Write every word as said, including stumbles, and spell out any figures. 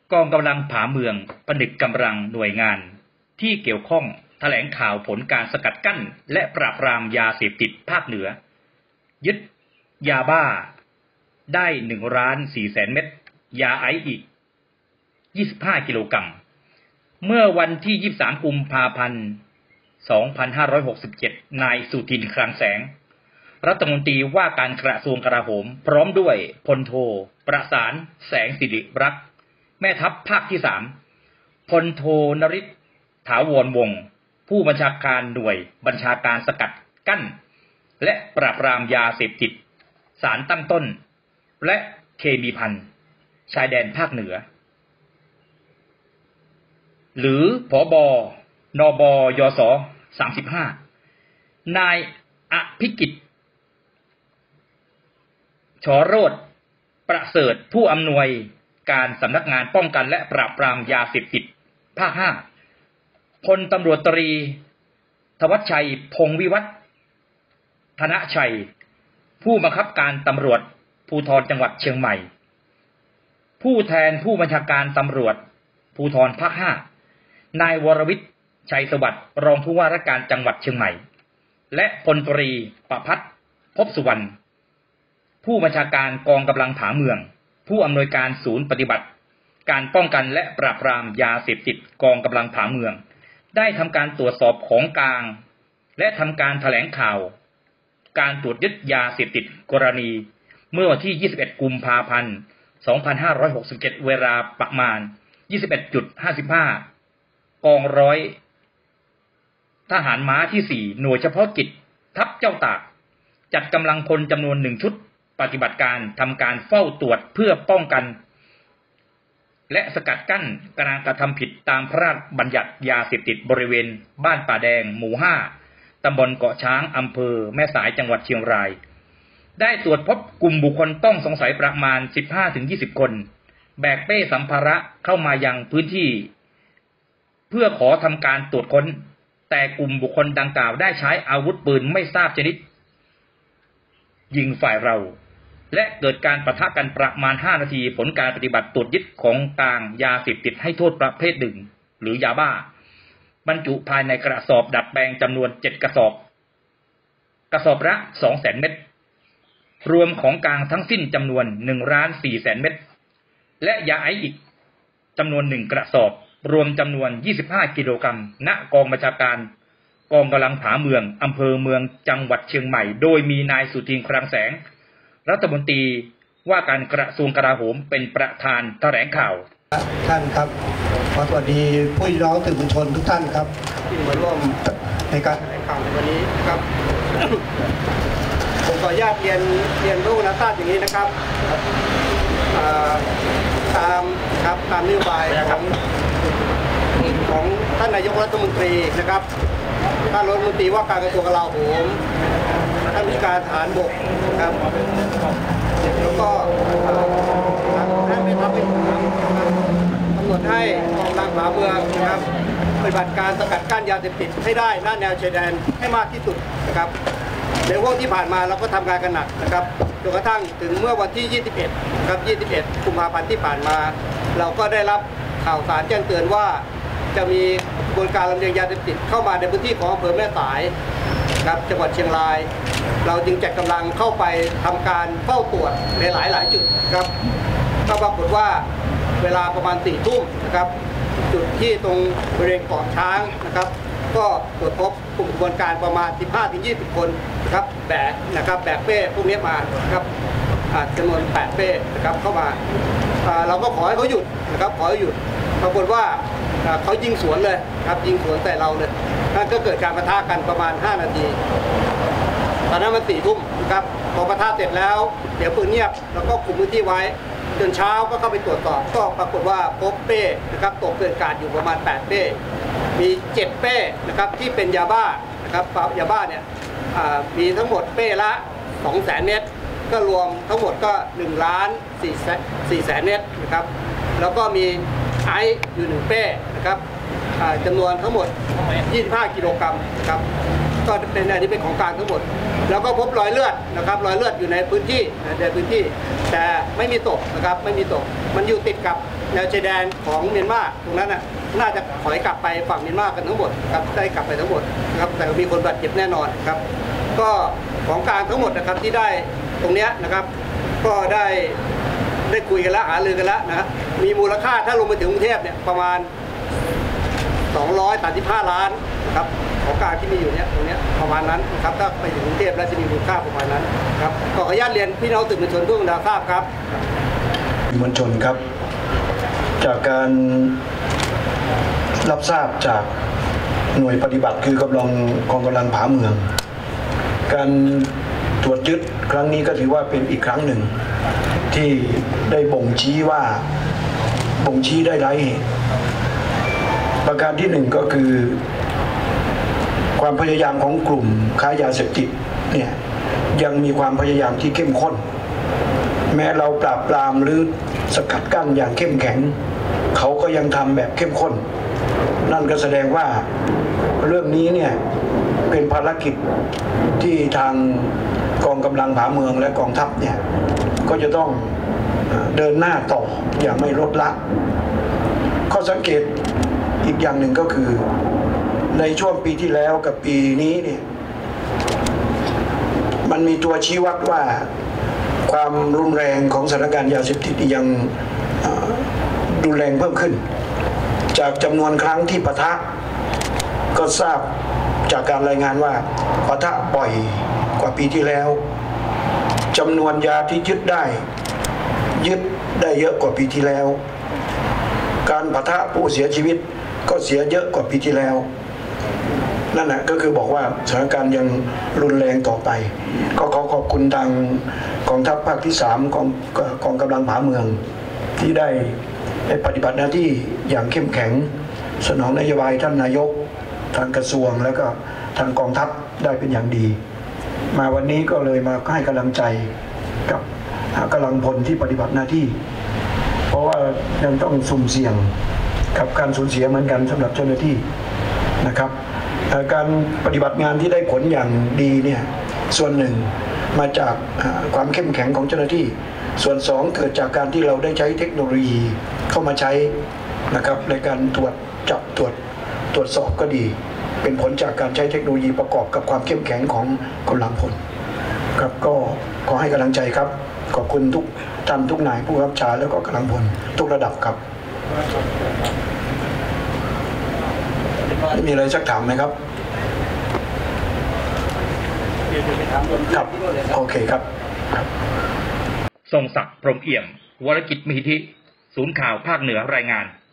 กองกำลังผาเมืองผนึกกำลังหน่วยงานที่เกี่ยวข้องแถลงข่าวผลการสกัดกั้นและปราบปรามยาเสพติดภาคเหนือยึดยาบ้าได้หนึ่งล้านสี่แสนเม็ดยาไอซ์อีกยี่สิบห้ากิโลกรัมเมื่อวันที่ยี่สิบสามกุมภาพันธ์สองพันห้าร้อยหกสิบเจ็ดนายสุทินคลังแสงรัฐมนตรีว่าการกระทรวงกลาโหมพร้อมด้วยพลโทประสานแสงสิริรักษ์แม่ทัพภาคที่สามพลโทนฤทธิ์ถาวรวงศ์ผู้บัญชาการหน่วยบัญชาการสกัดกั้นและปราบปรามยาเสพติดสารตั้งต้นและเคมีภัณฑ์ชายแดนภาคเหนือหรือผบ.นบ.ยศ.สามสิบห้านายอภิกิจชโรจน์ประเสริฐผู้อำนวยการสำนักงานป้องกันและปราบปรามยาเสพติดภาคห้าพลตำรวจตรีธวัชชัยพงศ์วิวัฒน์ธนชัยผู้บังคับการตำรวจภูธรจังหวัดเชียงใหม่ผู้แทนผู้บัญชาการตำรวจภูธรภาคห้านายวรวิทย์ชัยสวัสดิ์รองผู้ว่าราชการจังหวัดเชียงใหม่และพลตรีประภัสภพสุวรรณผู้บัญชาการกองกำลังผาเมืองผู้อำนวยการศูนย์ปฏิบัติการป้องกันและปราบปรามยาเสพติดกองกำลังผาเมืองได้ทำการตรวจสอบของกลางและทำการแถลงข่าวการตรวจยึดยาเสพติดกรณีเมื่อวันที่ยี่สิบเอ็ดกุมภาพันธ์สองพันห้าร้อยหกสิบเจ็ดเวลาประมาณ ยี่สิบเอ็ดนาฬิกาห้าสิบห้ากองร้อยทหารม้าที่สี่หน่วยเฉพาะกิจทัพเจ้าตากจัดกำลังพลจำนวนหนึ่งชุดปฏิบัติการทำการเฝ้าตรวจเพื่อป้องกันและสกัดกั้นการกระทำผิดตามพระราชบัญญัติยาเสพติดบริเวณบ้านป่าแดงหมู่ห้าตำบลเกาะช้างอำเภอแม่สายจังหวัดเชียงรายได้ตรวจพบกลุ่มบุคคลต้องสงสัยประมาณ สิบห้าถึงยี่สิบ คนแบกเป้สัมภาระเข้ามายังพื้นที่เพื่อขอทำการตรวจค้นแต่กลุ่มบุคคลดังกล่าวได้ใช้อาวุธปืนไม่ทราบชนิดยิงฝ่ายเราและเกิดการปะทะกันประมาณห้านาทีผลการปฏิบัติตรวจยึดของกลางยาเสพติดให้โทษประเภทหนึ่งหรือยาบ้าบรรจุภายในกระสอบดัดแปลงจำนวนเจ็ดกระสอบกระสอบละ สองแสน เม็ดรวมของกลางทั้งสิ้นจำนวน หนึ่งล้านสี่แสน เม็ดและยาไอซ์อีกจำนวนหนึ่งกระสอบรวมจำนวนยี่สิบห้ากิโลกรัมณกองบัญชาการกองกำลังผาเมืองอำเภอเมืองจังหวัดเชียงใหม่โดยมีนายสุทินคลังแสงรัฐมนตรีว่าการกระทรวงกลาโหมเป็นประธานแถลงข่าวท่านครับขอสวัสดีผู้น้องสื่อมวลชนทุกท่านครับที่มาร่วมในการแถลงข่าวในวันนี้ครับ ผมขออนุญาตเรียนเรียนรู้นะทราบอย่างนี้นะครับตามครับตามนโยบายของของท่านนายกรัฐมนตรีนะครับท่านรัฐมนตรีว่าการกระทรวงกลาโหมท่านผู้การทหารบกนะครับแล้วก็ท่านแม่ทัพภาคที่สามกำหนดให้กองกำลังผาเมืองนะครับปฏิบัติการสกัดกั้นยาเสพติดให้ได้หน้าแนวชายแดนให้มากที่สุดนะครับในช่วงที่ผ่านมาเราก็ทำงานกันหนักนะครับจนกระทั่งถึงเมื่อวันที่ยี่สิบเอ็ดครับยี่สิบเอ็ดกุมภาพันธ์ที่ผ่านมาเราก็ได้รับข่าวสารแจ้งเตือนว่าจะมีกระบวนการลำเลียงยาเสพติดเข้ามาในพื้นที่ของอำเภอแม่สายครับจังหวัดเชียงรายเราจึงจัดกำลังเข้าไปทำการเฝ้าตรวจในหลายหลายจุดครับก็ปรากฏว่าเวลาประมาณสี่ทุ่มนะครับจุดที่ตรงบริเวณเกาะช้างนะครับก็ตรวจพบกลุ่มกระบวนการประมาณ สิบห้าถึงยี่สิบ คนนะครับแบกนะครับแบกเป้พวกนี้มานะครับจำนวนแปดเป้นะครับเข้ามาเราก็ขอให้เขาหยุดนะครับขอให้หยุดปรากฏว่าเขายิงสวนเลยครับยิงสวนใส่เราเลยนั่นก็เกิดการปะทะกันประมาณห้านาทีตอนนั้นมันสี่ทุ่มนะครับพอปะทะเสร็จแล้วเดี๋ยวปืนเงียบแล้วก็คุมพื้นที่ไว้จนเช้าก็เข้าไปตรวจสอบก็ปรากฏว่าพบเป้นะครับตกเกลื่อนกลาดอยู่ประมาณแปดเป้มีเจ็ดเป้นะครับที่เป็นยาบ้านะครับยาบ้าเนี่ยมีทั้งหมดเป้ละสองแสนเม็ดก็รวมทั้งหมดก็หนึ่งล้านสี่แสนเม็ดนะครับแล้วก็มีไอซ์อยู่หนึ่งเป้นะครับจำนวนทั้งหมดยี่สิบห้ากิโลกรัมนะครับก็เป็นอันนี้เป็นของกลางทั้งหมดแล้วก็พบรอยเลือดนะครับรอยเลือดอยู่ในพื้นที่ในพื้นที่แต่ไม่มีศพนะครับไม่มีศพมันอยู่ติดกับแนวชายแดนของเมียนมาตรงนั้นน่ะน่าจะถอยกลับไปฝั่งเมียนมากันทั้งหมดครับได้กลับไปทั้งหมดครับแต่มีคนบาดเจ็บแน่นอนครับก็ของกลางทั้งหมดนะครับที่ได้ตรงเนี้ยนะครับก็ได้ได้คุยกันแล้วหารือกันแล้วนะมีมูลค่าถ้าลงไปถึงกรุงเทพเนี่ยประมาณสองร้อยสามสิบห้าล้านนะครับของกลางที่มีอยู่เนี้ยตรงเนี้ยประมาณนั้นนะครับถ้าไปถึงกรุงเทพแล้วจะมีมูลค่าประมาณนั้นครับขออนุญาตเรียนพี่น้องสื่อมวลชนทุกท่านทราบครับมวลชนครับจากการรับทราบจากหน่วยปฏิบัติคือกำลังกองกำลังผาเมืองการตรวจยึดครั้งนี้ก็ถือว่าเป็นอีกครั้งหนึ่งที่ได้บ่งชี้ว่าบ่งชี้ได้หลายเหตุประการที่หนึ่งก็คือความพยายามของกลุ่มค้ายาเสพติดเนี่ยยังมีความพยายามที่เข้มข้นแม้เราปราบปรามหรือสกัดกั้นอย่างเข้มแข็งเขาก็ยังทำแบบเข้มข้นนั่นก็แสดงว่าเรื่องนี้เนี่ยเป็นภารกิจที่ทางกองกำลังผาเมืองและกองทัพเนี่ยก็จะต้องเดินหน้าต่ออย่างไม่ลดละข้อสังเกตอีกอย่างหนึ่งก็คือในช่วงปีที่แล้วกับปีนี้เนี่ยมันมีตัวชี้วัดว่าความรุนแรงของสถานการณ์ยาเสพติดยังรุนแรงเพิ่มขึ้นจากจำนวนครั้งที่ปะทะก็ทราบจากการรายงานว่าปะทะบ่อยกว่าปีที่แล้วจำนวนยาที่ยึดได้ยึดได้เยอะกว่าปีที่แล้วการปะทะผู้เสียชีวิตก็เสียเยอะกว่าปีที่แล้วนั่นแหละก็คือบอกว่าสถานการณ์ยังรุนแรงต่อไปก็ขอขอบคุณทางกองทัพภาคที่สามกองกองกำลังผาเมืองที่ได้ปฏิบัติหน้าที่อย่างเข้มแข็งสนองนโยบายท่านนายกทางกระทรวงแล้วก็ทางกองทัพได้เป็นอย่างดีมาวันนี้ก็เลยมาให้กำลังใจกับกำลังพลที่ปฏิบัติหน้าที่เพราะว่ายังต้องสุ่มเสี่ยงกับการสูญเสียเหมือนกันสำหรับเจ้าหน้าที่นะครับการปฏิบัติงานที่ได้ผลอย่างดีเนี่ยส่วนหนึ่งมาจากความเข้มแข็งของเจ้าหน้าที่ส่วนสองเกิดจากการที่เราได้ใช้เทคโนโลยีเข้ามาใช้นะครับในการตรวจจับตรวจตรวจสอบก็ดีเป็นผลจากการใช้เทคโนโลยีประกอบกับความเข้มแข็งของกำลังพลครับก็ขอให้กำลังใจครับขอบคุณทุกท่านทุกนายผู้รับใช้แล้วก็กำลังพลทุกระดับครับมีอะไรสักถามไหมครับครับโอเคครับทรงศักดิ์พรหมเอี่ยมวรกิจมิธิศูนย์ข่าวภาคเหนือรายงาน